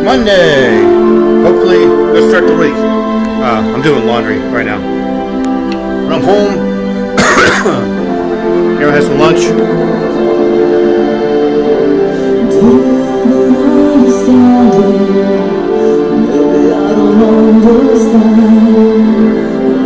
Monday. Hopefully, let's start the week. I'm doing laundry right now. When I'm home, here I have some lunch. Maybe I don't understand.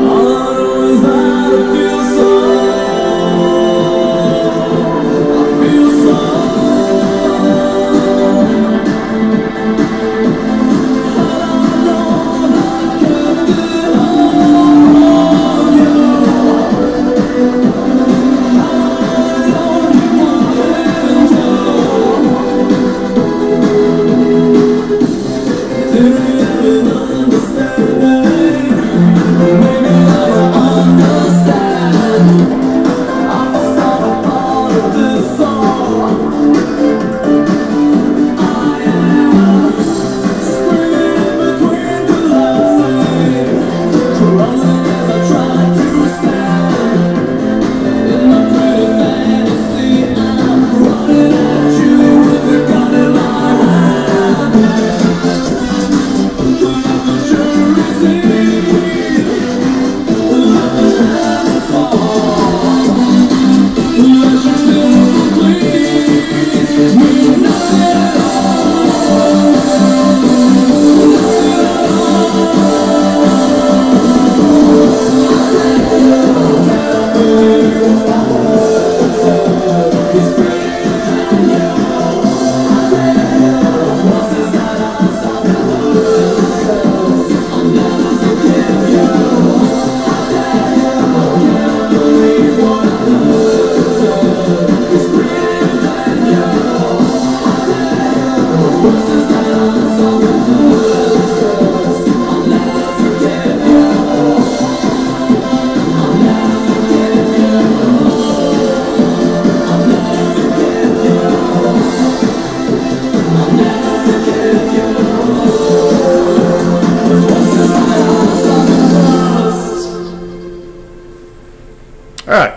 Alright.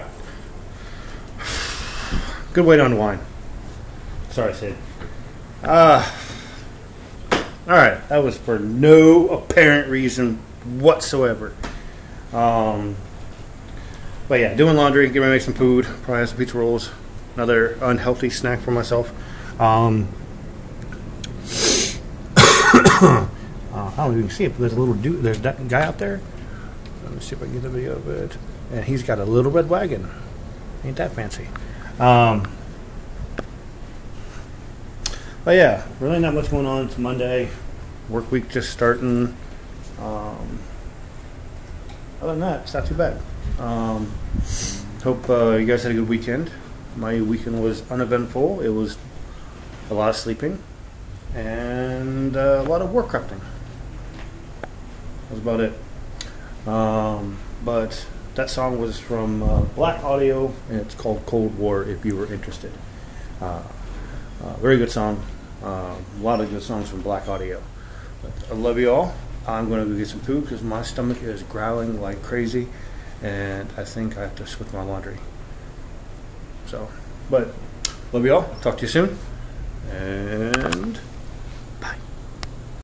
Good way to unwind. Sorry, Sid. Alright, that was for no apparent reason whatsoever. But yeah, doing laundry, getting ready to make some food, probably have some pizza rolls, another unhealthy snack for myself. I don't know if you can see it, but there's a little dude, there's that guy out there. Let me see if I can get the video of it. And he's got a little red wagon. Ain't that fancy. But yeah, really not much going on. It's Monday. Work week just starting. Other than that, it's not too bad. Hope you guys had a good weekend. My weekend was uneventful. It was a lot of sleeping and a lot of Warcrafting. That was about it. But that song was from Black Audio, and it's called Cold War, if you were interested. Very good song. A lot of good songs from Black Audio. But I love you all. I'm going to go get some food because my stomach is growling like crazy, and I think I have to switch my laundry. So, but love you all. Talk to you soon. And